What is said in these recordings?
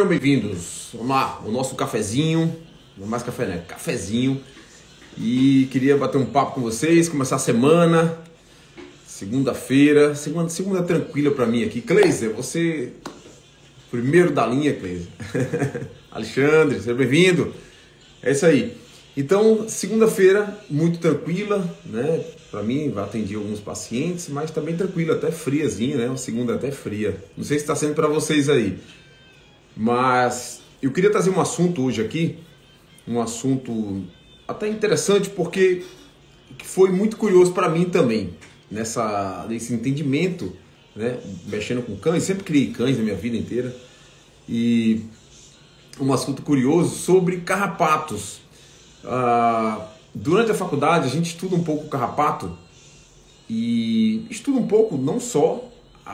Sejam bem-vindos. Vamos lá, o nosso cafezinho, não mais café, né? Cafezinho. E queria bater um papo com vocês, começar a semana, segunda-feira, segunda tranquila pra mim aqui. Cleiser, você, primeiro da linha, Cleiser. Alexandre, seja bem-vindo. É isso aí. Então, segunda-feira, muito tranquila, né? Pra mim, atendi alguns pacientes, mas também tranquila, até friazinha, né? Uma segunda até fria. Não sei se está sendo para vocês aí. Mas eu queria trazer um assunto hoje aqui, um assunto até interessante, porque foi muito curioso para mim também, nesse entendimento, né? Mexendo com cães, sempre criei cães na minha vida inteira, e um assunto curioso sobre carrapatos. Durante a faculdade a gente estuda um pouco o carrapato, e estuda um pouco não só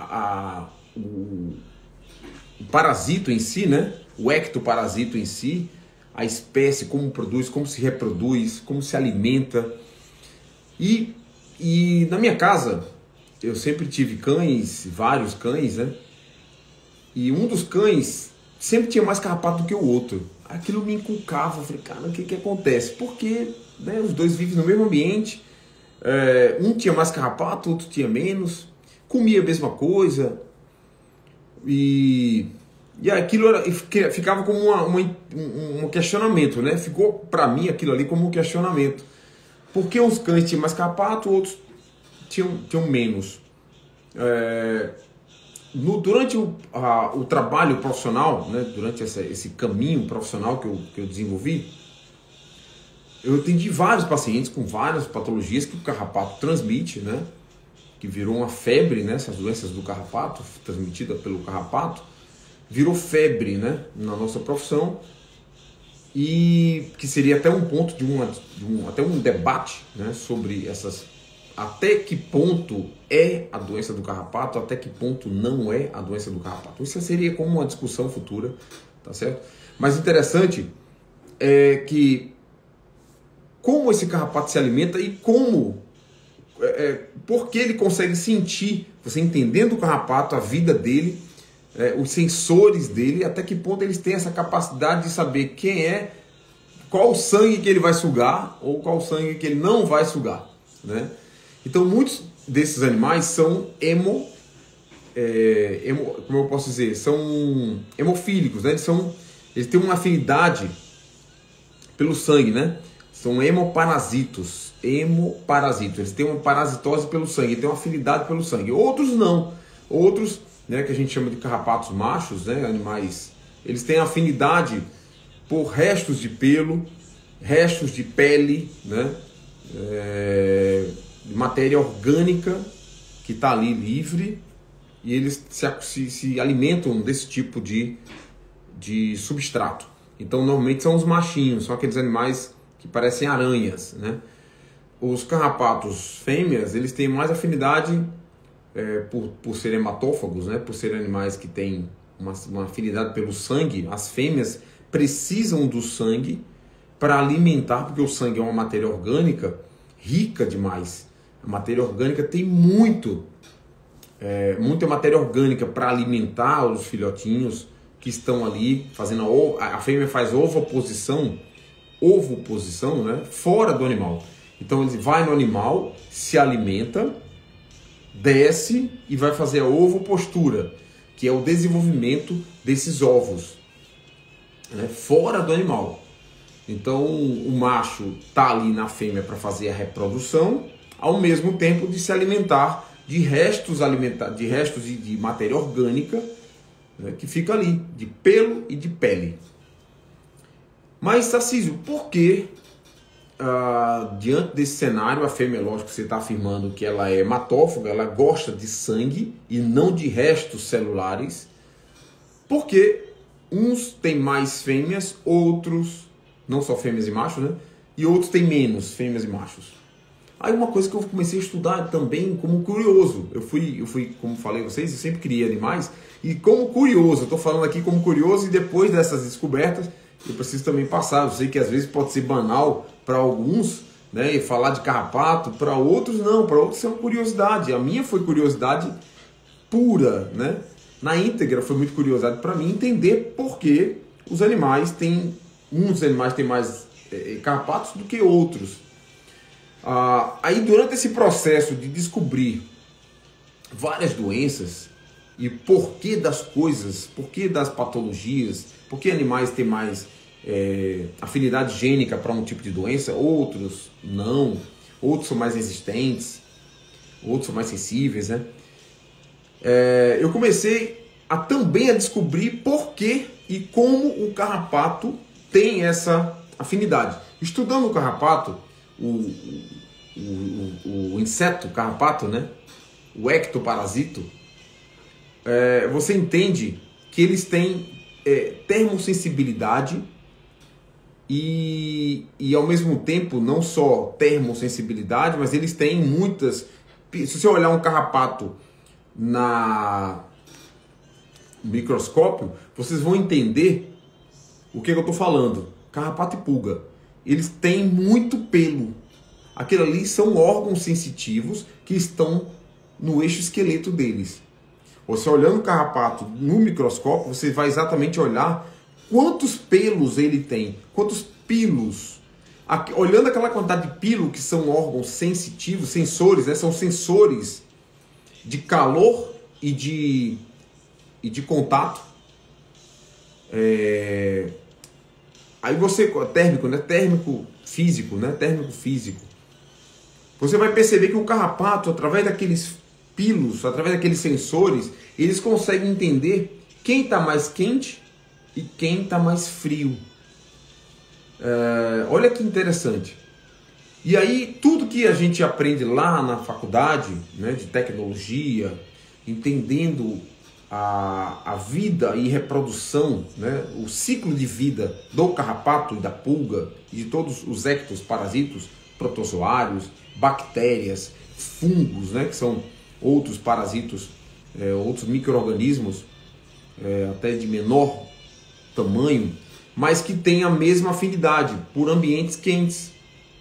o parasito em si, né? O ectoparasito em si, a espécie, como produz, como se reproduz, como se alimenta. E na minha casa, eu sempre tive cães, vários cães, né? E um dos cães sempre tinha mais carrapato do que o outro. Aquilo me inculcava, eu falei, cara, o que acontece? Porque, né, os dois vivem no mesmo ambiente, um tinha mais carrapato, outro tinha menos, comia a mesma coisa. E aquilo ficava como um questionamento, né? Ficou para mim aquilo ali como um questionamento. Por que uns cães tinham mais carrapato, outros tinham menos? Durante o trabalho profissional, né? Durante esse caminho profissional que eu desenvolvi, eu atendi vários pacientes com várias patologias que o carrapato transmite, né? Que virou uma febre, né? Essas doenças do carrapato, transmitida pelo carrapato, virou febre, né? Na nossa profissão, e que seria até um ponto até um debate, né? Sobre até que ponto é a doença do carrapato, até que ponto não é a doença do carrapato. Isso seria como uma discussão futura, tá certo? Mas interessante é que como esse carrapato se alimenta e porque ele consegue sentir, você entendendo o carrapato, a vida dele, os sensores dele, até que ponto eles têm essa capacidade de saber qual o sangue que ele vai sugar ou qual o sangue que ele não vai sugar, né? Então muitos desses animais são como eu posso dizer, são hemofílicos, né? Eles têm uma afinidade pelo sangue, né? São hemoparasitos. Eles têm uma parasitose pelo sangue, têm uma afinidade pelo sangue. Outros não. Outros, né, que a gente chama de carrapatos machos, né, animais, eles têm afinidade por restos de pelo, restos de pele, né, matéria orgânica que está ali livre, e eles se alimentam desse tipo de substrato. Então normalmente são os machinhos, são aqueles animais que parecem aranhas, né? Os carrapatos fêmeas, eles têm mais afinidade por serem hematófagos, né? Por serem animais que têm uma afinidade pelo sangue. As fêmeas precisam do sangue para alimentar, porque o sangue é uma matéria orgânica rica demais. A matéria orgânica tem muita matéria orgânica para alimentar os filhotinhos que estão ali fazendo a fêmea faz ovoposição, né, fora do animal. Então ele vai no animal, se alimenta, desce e vai fazer a ovopostura, que é o desenvolvimento desses ovos, né, fora do animal. Então o macho está ali na fêmea para fazer a reprodução, ao mesmo tempo de se alimentar de restos de matéria orgânica, né, que fica ali, de pelo e de pele. Mas, Tarcísio, por que, diante desse cenário, a fêmea, lógico que você está afirmando que ela é hematófaga, ela gosta de sangue e não de restos celulares, porque uns têm mais fêmeas, outros, não só fêmeas e machos, né? E outros têm menos fêmeas e machos. Aí uma coisa que eu comecei a estudar também como curioso, eu fui, como falei a vocês, eu sempre criei animais, e como curioso, eu estou falando aqui como curioso, e depois dessas descobertas, eu preciso também passar. Eu sei que às vezes pode ser banal para alguns, né, e falar de carrapato, para outros não, para outros é uma curiosidade. A minha foi curiosidade pura, né? na íntegra foi muito curiosidade para mim entender por que os animais têm, uns animais têm mais carrapatos do que outros. Aí durante esse processo de descobrir várias doenças e porquê das coisas, porquê das patologias, porquê animais têm mais afinidade gênica para um tipo de doença, outros não, outros são mais resistentes, outros são mais sensíveis, né? Eu comecei também a descobrir por que e como o carrapato tem essa afinidade. Estudando o carrapato, o inseto carrapato, né? O ectoparasito, você entende que eles têm termossensibilidade e ao mesmo tempo não só termossensibilidade, mas eles têm muitas... Se você olhar um carrapato no microscópio, vocês vão entender o que eu estou falando. Carrapato e pulga, eles têm muito pelo. Aquilo ali são órgãos sensitivos que estão no eixo esqueleto deles. Você olhando o carrapato no microscópio, você vai exatamente olhar quantos pelos ele tem, quantos pilos. Olhando aquela quantidade de pilo, que são órgãos sensitivos, sensores, né? São sensores de calor e de contato. Aí você, térmico, né? Térmico físico, né? Térmico físico. Você vai perceber que o carrapato, através daqueles pilos, através daqueles sensores, eles conseguem entender quem está mais quente e quem está mais frio. Olha que interessante. E aí, tudo que a gente aprende lá na faculdade, né, de tecnologia, entendendo a vida e reprodução, né, o ciclo de vida do carrapato e da pulga, e de todos os ectoparasitos, protozoários, bactérias, fungos, né, que são outros parasitos, outros micro-organismos, até de menor tamanho, mas que têm a mesma afinidade por ambientes quentes,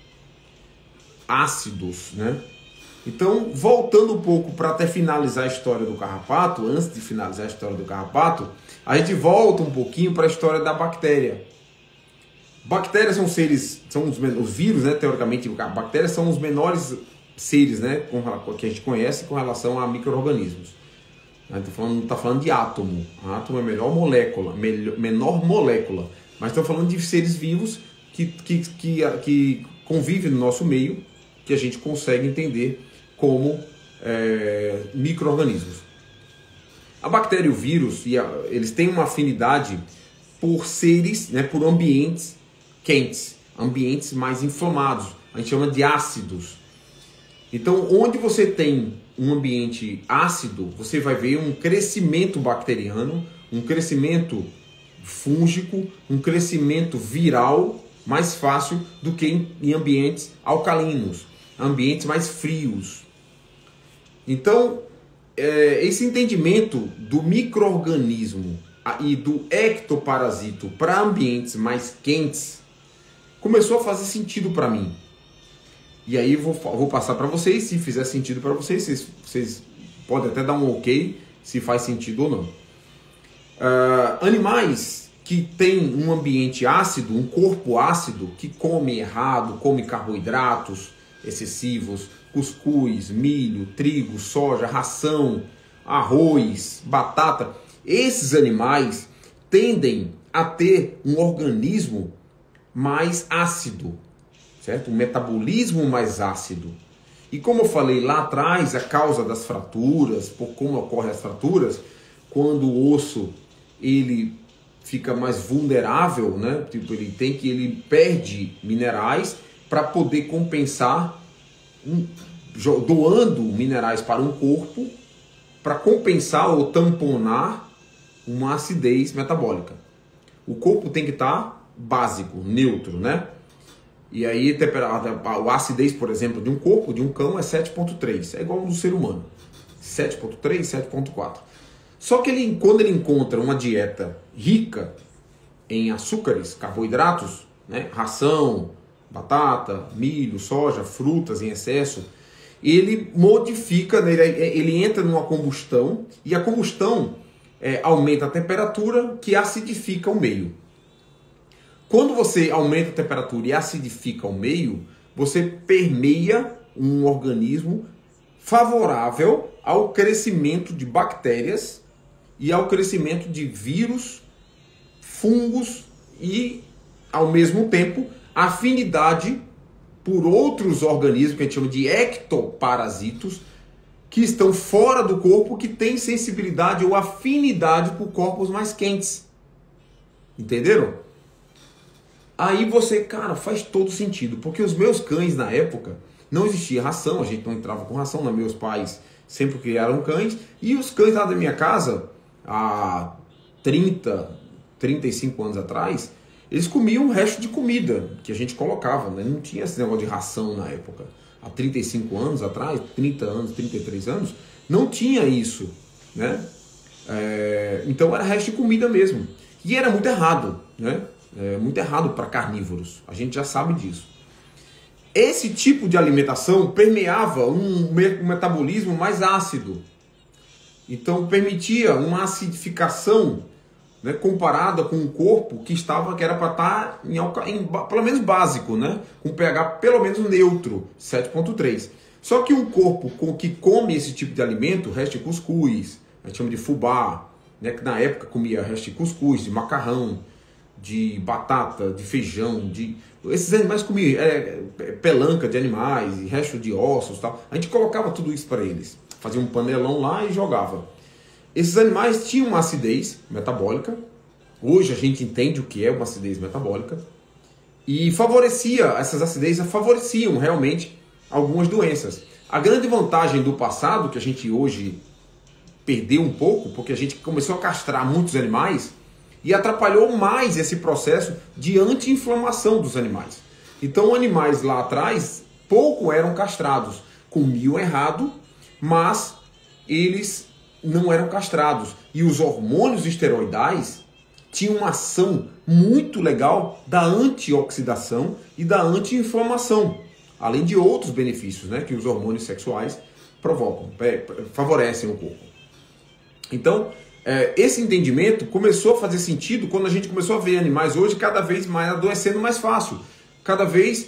ácidos, né? Então, voltando um pouco para até finalizar a história do carrapato, antes de finalizar a história do carrapato, a gente volta um pouquinho para a história da bactéria. Bactérias são seres, são os vírus, né? Teoricamente, bactérias são os menores seres, né? Que a gente conhece com relação a micro-organismos. Não está falando de átomo. Átomo é menor molécula. Mas estamos falando de seres vivos que convivem no nosso meio, que a gente consegue entender como micro-organismos. A bactéria e o vírus, eles têm uma afinidade por seres, né, por ambientes quentes, ambientes mais inflamados. A gente chama de ácidos. Então, onde você tem um ambiente ácido, você vai ver um crescimento bacteriano, um crescimento fúngico, um crescimento viral mais fácil do que em ambientes alcalinos, ambientes mais frios. Então, esse entendimento do micro-organismo e do ectoparasito para ambientes mais quentes começou a fazer sentido para mim. E aí vou passar para vocês, se fizer sentido para vocês, vocês podem até dar um ok se faz sentido ou não. Animais que têm um ambiente ácido, um corpo ácido, que come errado, come carboidratos excessivos, cuscuz, milho, trigo, soja, ração, arroz, batata, esses animais tendem a ter um organismo mais ácido, certo? Um metabolismo mais ácido. E como eu falei lá atrás, a causa das fraturas, por como ocorrem as fraturas, quando o osso ele fica mais vulnerável, né? Tipo, ele perde minerais para poder compensar, doando minerais para um corpo para compensar ou tamponar uma acidez metabólica. O corpo tem que estar básico, neutro, né? E aí a acidez, por exemplo, de um corpo, de um cão é 7,3. É igual ao do ser humano. 7,3, 7,4. Só que quando ele encontra uma dieta rica em açúcares, carboidratos, né, ração, batata, milho, soja, frutas em excesso, ele modifica, ele entra numa combustão, e a combustão aumenta a temperatura, que acidifica o meio. Quando você aumenta a temperatura e acidifica o meio, você permeia um organismo favorável ao crescimento de bactérias e ao crescimento de vírus, fungos e, ao mesmo tempo, afinidade por outros organismos que a gente chama de ectoparasitos, que estão fora do corpo, que têm sensibilidade ou afinidade por corpos mais quentes. Entenderam? Aí você, cara, faz todo sentido, porque os meus cães na época, não existia ração, a gente não entrava com ração, né? Meus pais sempre criaram cães, e os cães lá da minha casa, há 35 anos atrás, eles comiam o resto de comida que a gente colocava, né? Não tinha esse negócio de ração na época. Há 35 anos atrás, 30 anos, 33 anos, não tinha isso, né? Então era resto de comida mesmo. E era muito errado, né? Muito errado para carnívoros, a gente já sabe disso. Esse tipo de alimentação permeava um metabolismo mais ácido. Então permitia uma acidificação, né, comparada com um corpo que era para estar pelo menos básico, né, com pH pelo menos neutro, 7,3. Só que um corpo que come esse tipo de alimento, resto de cuscuz, a gente chama de fubá, né, que na época comia resto de cuscuz, de macarrão, de batata, de feijão, esses animais comiam pelanca de animais, resto de ossos, tal. A gente colocava tudo isso para eles, fazia um panelão lá e jogava. Esses animais tinham uma acidez metabólica. Hoje a gente entende o que é uma acidez metabólica, e essas acidezes favoreciam realmente algumas doenças. A grande vantagem do passado, que a gente hoje perdeu um pouco, porque a gente começou a castrar muitos animais, e atrapalhou mais esse processo de anti-inflamação dos animais. Então, animais lá atrás pouco eram castrados, comiam errado, mas eles não eram castrados. E os hormônios esteroidais tinham uma ação muito legal da antioxidação e da anti-inflamação, além de outros benefícios, né, que os hormônios sexuais provocam, favorecem o corpo. Então, esse entendimento começou a fazer sentido quando a gente começou a ver animais hoje cada vez mais adoecendo mais fácil, cada vez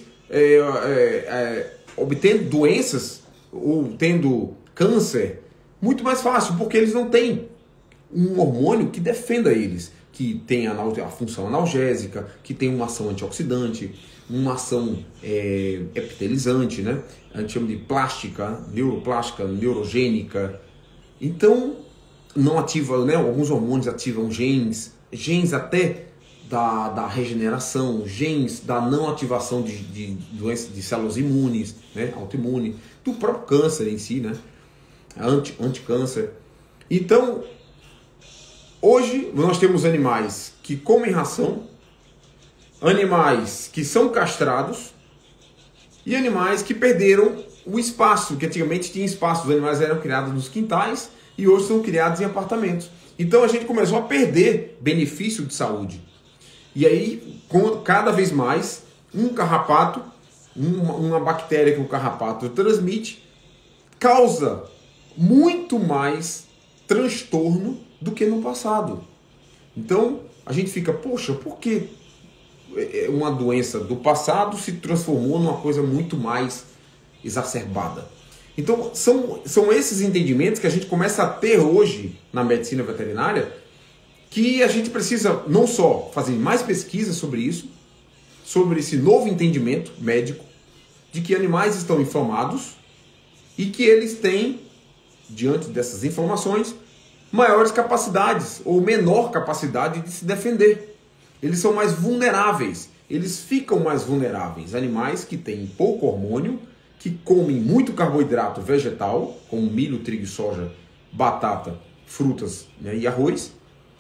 obtendo doenças ou tendo câncer muito mais fácil, porque eles não têm um hormônio que defenda eles, que tem a função analgésica, que tem uma ação antioxidante, uma ação epitelizante, né? A gente chama de plástica, neuroplástica, neurogênica. Então, não ativa, né? Alguns hormônios ativam genes até da regeneração, genes da não ativação de doenças de células imunes, né? Autoimune, do próprio câncer em si, né? Anticâncer. Então, hoje nós temos animais que comem ração, animais que são castrados e animais que perderam o espaço, que antigamente tinha espaço, os animais eram criados nos quintais e hoje são criados em apartamentos. Então a gente começou a perder benefício de saúde. E aí, cada vez mais, um carrapato, uma bactéria que o carrapato transmite, causa muito mais transtorno do que no passado. Então a gente fica, poxa, por que uma doença do passado se transformou numa coisa muito mais exacerbada? Então são esses entendimentos que a gente começa a ter hoje na medicina veterinária, que a gente precisa não só fazer mais pesquisas sobre isso, sobre esse novo entendimento médico de que animais estão inflamados e que eles têm, diante dessas inflamações, maiores capacidades ou menor capacidade de se defender. Eles são mais vulneráveis, eles ficam mais vulneráveis. Animais que têm pouco hormônio, que comem muito carboidrato vegetal, como milho, trigo e soja, batata, frutas, né, e arroz,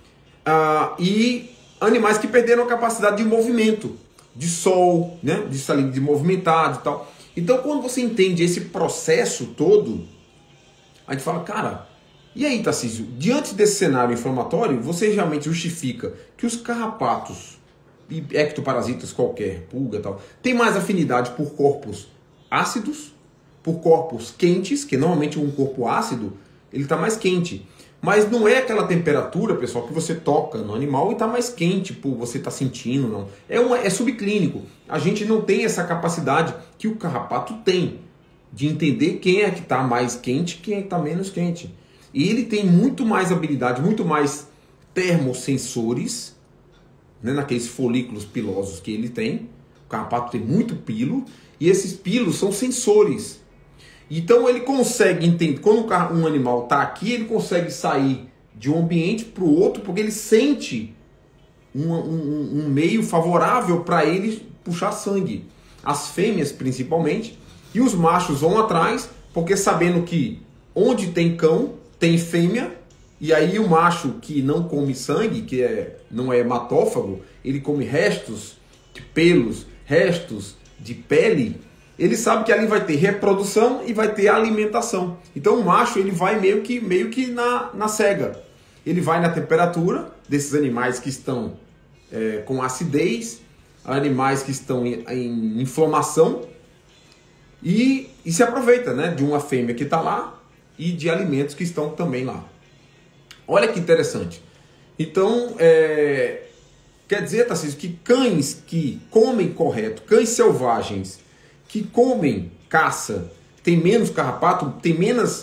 e animais que perderam a capacidade de movimento, de sol, né, de movimentar e tal. Então, quando você entende esse processo todo, a gente fala, cara, e aí, Tarcísio, diante desse cenário inflamatório, você realmente justifica que os carrapatos e ectoparasitas qualquer, pulga e tal, tem mais afinidade por corpos ácidos, por corpos quentes, que normalmente um corpo ácido, ele está mais quente. Mas não é aquela temperatura, pessoal, que você toca no animal e está mais quente, por você está sentindo, não. É subclínico. A gente não tem essa capacidade que o carrapato tem de entender quem é que está mais quente e quem é que está menos quente. E ele tem muito mais habilidade, muito mais termosensores, né, naqueles folículos pilosos que ele tem. O carrapato tem muito pilo e esses pilos são sensores. Então ele consegue entender, quando um animal está aqui, ele consegue sair de um ambiente para o outro, porque ele sente um meio favorável para ele puxar sangue. As fêmeas principalmente, e os machos vão atrás, porque sabendo que onde tem cão, tem fêmea, e aí o macho que não come sangue, não é hematófago, ele come restos de pelos, restos de pele, ele sabe que ali vai ter reprodução e vai ter alimentação. Então o macho ele vai meio que na cega. Ele vai na temperatura desses animais que estão com acidez, animais que estão em inflamação, e se aproveita, né, de uma fêmea que está lá e de alimentos que estão também lá. Olha que interessante. Então, quer dizer, Tarcísio, que cães que comem correto, cães selvagens, que comem caça, tem menos carrapato, tem menos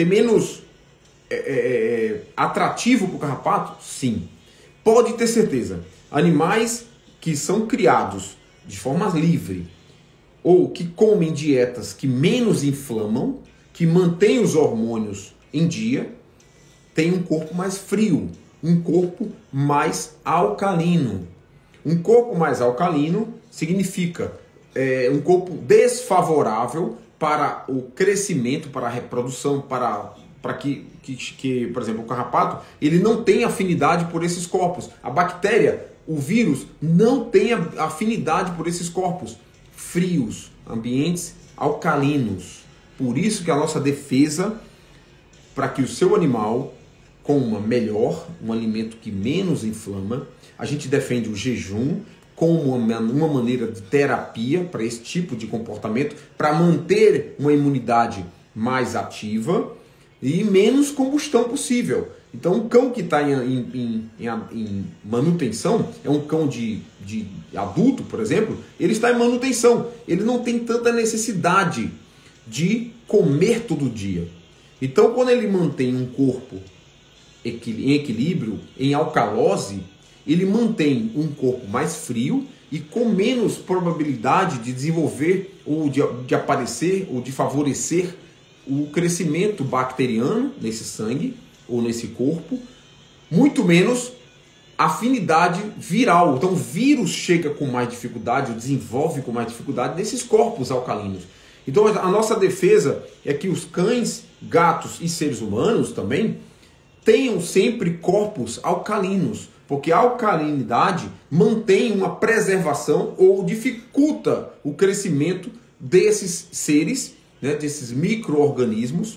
atrativo para o carrapato? Sim. Pode ter certeza. Animais que são criados de forma livre ou que comem dietas que menos inflamam, que mantêm os hormônios em dia, têm um corpo mais frio, um corpo mais alcalino. Um corpo mais alcalino significa um corpo desfavorável para o crescimento, para a reprodução, para que, por exemplo, o carrapato, ele não tem afinidade por esses corpos. A bactéria, o vírus, não tem afinidade por esses corpos frios, ambientes alcalinos. Por isso que a nossa defesa, para que o seu animal coma melhor, um alimento que menos inflama, a gente defende o jejum como uma maneira de terapia para esse tipo de comportamento, para manter uma imunidade mais ativa e menos combustão possível. Então, um cão que está em manutenção, é um cão de adulto, por exemplo, ele está em manutenção. Ele não tem tanta necessidade de comer todo dia. Então, quando ele mantém um corpo em equilíbrio, em alcalose, ele mantém um corpo mais frio e com menos probabilidade de desenvolver ou de aparecer ou de favorecer o crescimento bacteriano nesse sangue ou nesse corpo, muito menos afinidade viral. Então o vírus chega com mais dificuldade, ou desenvolve com mais dificuldade nesses corpos alcalinos. Então a nossa defesa é que os cães, gatos e seres humanos também tenham sempre corpos alcalinos, porque a alcalinidade mantém uma preservação ou dificulta o crescimento desses seres, né, desses micro-organismos,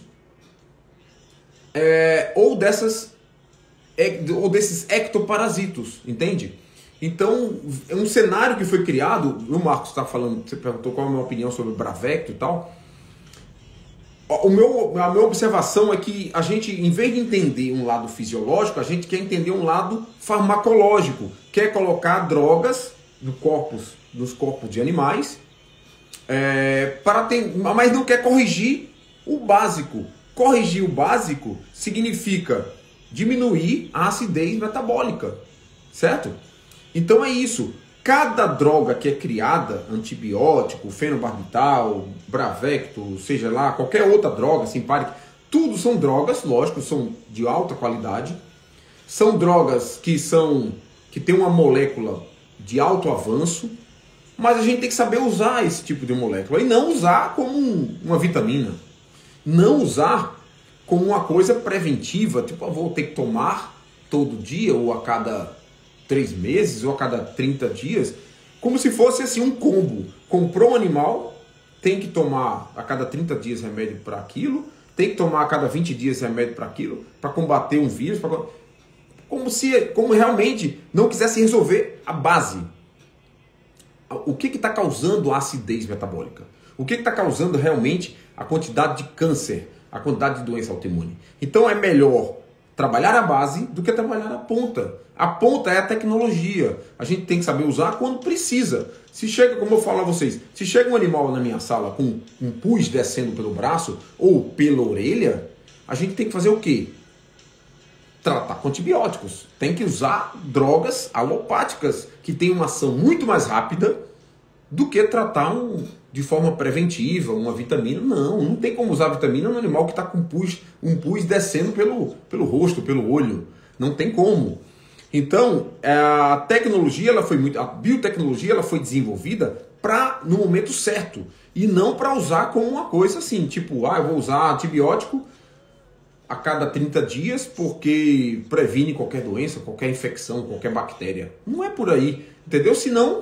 ou desses ectoparasitos, entende? Então, é um cenário que foi criado, o Marcos está falando, você perguntou qual é a minha opinião sobre o Bravecto e tal. A minha observação é que a gente, em vez de entender um lado fisiológico, a gente quer entender um lado farmacológico. Quer colocar drogas nos corpos de animais, mas não quer corrigir o básico. Corrigir o básico significa diminuir a acidez metabólica, certo? Então é isso. Cada droga que é criada, antibiótico, fenobarbital, Bravecto, seja lá, qualquer outra droga, simpárica, tudo são drogas, lógico, são de alta qualidade. São drogas que têm uma molécula de alto avanço, mas a gente tem que saber usar esse tipo de molécula e não usar como uma vitamina. Não usar como uma coisa preventiva, tipo, eu vou ter que tomar todo dia ou a cada 3 meses ou a cada 30 dias, como se fosse assim um combo. Comprou um animal, tem que tomar a cada 30 dias remédio para aquilo, tem que tomar a cada 20 dias remédio para aquilo, para combater um vírus, como realmente não quisesse resolver a base. O que está causando a acidez metabólica? O que está causando realmente a quantidade de câncer, a quantidade de doença autoimune? Então é melhor trabalhar a base do que trabalhar a ponta. A ponta é a tecnologia. A gente tem que saber usar quando precisa. Se chega, como eu falo a vocês, se chega um animal na minha sala com um pus descendo pelo braço ou pela orelha, a gente tem que fazer o quê? Tratar com antibióticos. Tem que usar drogas alopáticas, que tem uma ação muito mais rápida do que tratar de forma preventiva, uma vitamina. Não tem como usar vitamina no animal que está com um pus descendo pelo rosto, pelo olho. Não tem como. Então, a tecnologia, a biotecnologia, ela foi desenvolvida no momento certo. E não para usar como uma coisa assim, tipo, eu vou usar antibiótico a cada 30 dias porque previne qualquer doença, qualquer infecção, qualquer bactéria. Não é por aí, entendeu? Senão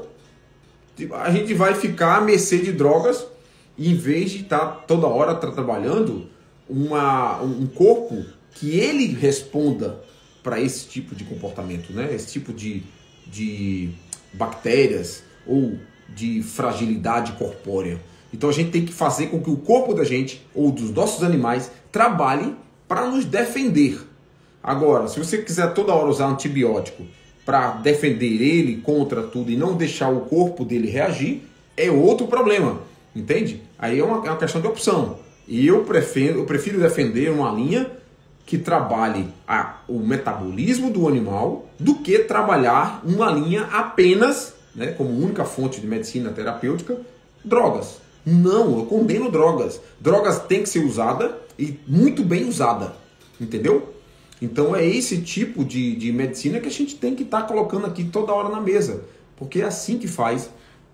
a gente vai ficar à mercê de drogas e em vez de estar toda hora trabalhando um corpo que ele responda para esse tipo de comportamento, né? Esse tipo de bactérias ou de fragilidade corpórea. Então a gente tem que fazer com que o corpo da gente ou dos nossos animais trabalhe para nos defender. Agora, se você quiser toda hora usar antibiótico para defender ele contra tudo e não deixar o corpo dele reagir, é outro problema, entende? Aí é uma questão de opção. E eu prefiro defender uma linha que trabalhe o metabolismo do animal do que trabalhar uma linha apenas, né, como única fonte de medicina terapêutica, drogas. Não, eu condeno drogas. Drogas têm que ser usadas e muito bem usada, entendeu? Então é esse tipo de medicina que a gente tem que estar colocando aqui toda hora na mesa, porque é assim que faz,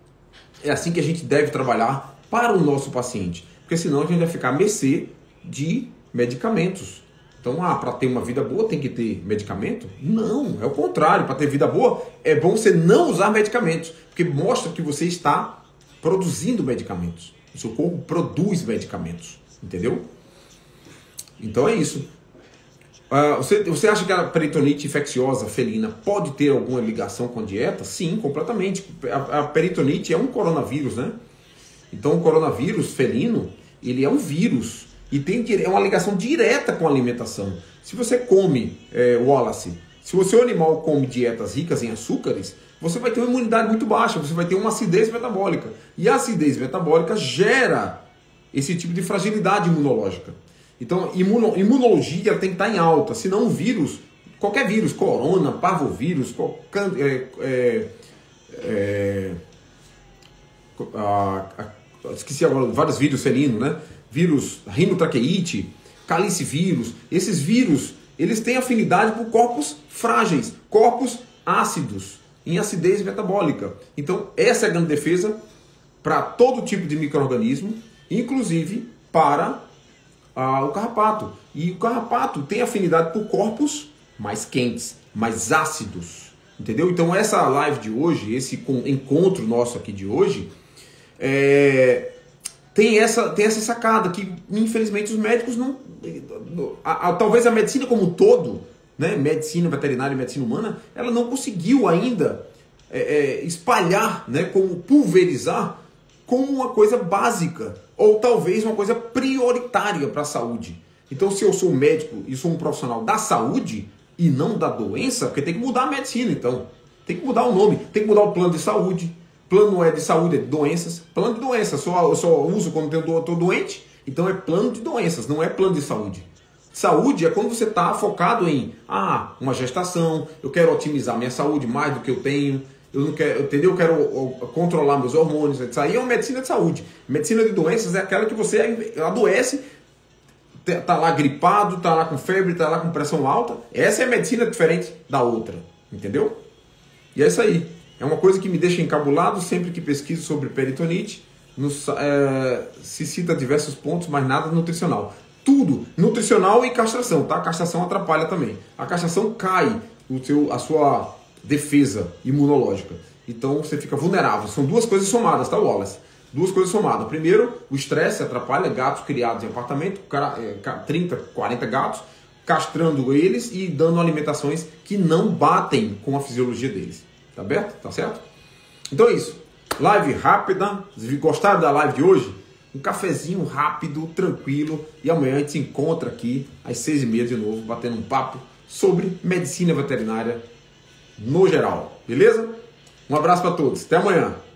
é assim que a gente deve trabalhar para o nosso paciente, porque senão a gente vai ficar à mercê de medicamentos. Então, para ter uma vida boa tem que ter medicamento? Não, é o contrário. Para ter vida boa é bom você não usar medicamentos, porque mostra que você está produzindo medicamentos. O seu corpo produz medicamentos, entendeu? Então é isso. Você acha que a peritonite infecciosa felina pode ter alguma ligação com a dieta? Sim, completamente. A peritonite é um coronavírus, né? Então o coronavírus felino, ele é um vírus. E é uma ligação direta com a alimentação. Se você come, Wallace, se o seu animal come dietas ricas em açúcares, você vai ter uma imunidade muito baixa, você vai ter uma acidez metabólica. E a acidez metabólica gera esse tipo de fragilidade imunológica. Então, imunologia tem que estar em alta, senão um vírus, qualquer vírus, corona, parvovírus, esqueci agora, vários vírus felinos, né? Vírus rinotraqueite, calicivírus, esses vírus, eles têm afinidade por corpos frágeis, corpos ácidos, em acidez metabólica. Então, essa é a grande defesa para todo tipo de micro-organismo, inclusive para o carrapato. E o carrapato tem afinidade por corpos mais quentes, mais ácidos, entendeu? Então, essa live de hoje, esse encontro nosso aqui de hoje, tem essa sacada que, infelizmente, os médicos não... talvez a medicina como um todo, né, medicina veterinária e medicina humana, ela não conseguiu ainda espalhar, né, pulverizar como uma coisa básica, ou talvez uma coisa prioritária para a saúde. Então, se eu sou médico e sou um profissional da saúde e não da doença, porque tem que mudar a medicina, então. Tem que mudar o nome, tem que mudar o plano de saúde. Plano não é de saúde, é de doenças. Plano de doenças, eu só uso quando eu estou doente, então é plano de doenças, não é plano de saúde. Saúde é quando você está focado em uma gestação, eu quero otimizar minha saúde mais do que eu tenho, eu não quero, entendeu? Eu quero controlar meus hormônios, isso aí é uma medicina de saúde. Medicina de doenças é aquela que você adoece, tá lá gripado, tá lá com febre, tá lá com pressão alta. Essa é a medicina diferente da outra, entendeu? E é isso aí. É uma coisa que me deixa encabulado sempre que pesquiso sobre peritonite. Se cita diversos pontos, mas nada nutricional. Tudo nutricional e castração, tá? A castração atrapalha também. A castração cai a sua defesa imunológica. Então você fica vulnerável. São duas coisas somadas, tá, Wallace? Duas coisas somadas. Primeiro, o estresse atrapalha gatos criados em apartamento, 30, 40 gatos, castrando eles e dando alimentações que não batem com a fisiologia deles. Tá aberto? Tá certo? Então é isso. Live rápida. Gostaram da live de hoje? Um cafezinho rápido, tranquilo. E amanhã a gente se encontra aqui às 6h30 de novo, batendo um papo sobre medicina veterinária no geral. Beleza? Um abraço para todos. Até amanhã.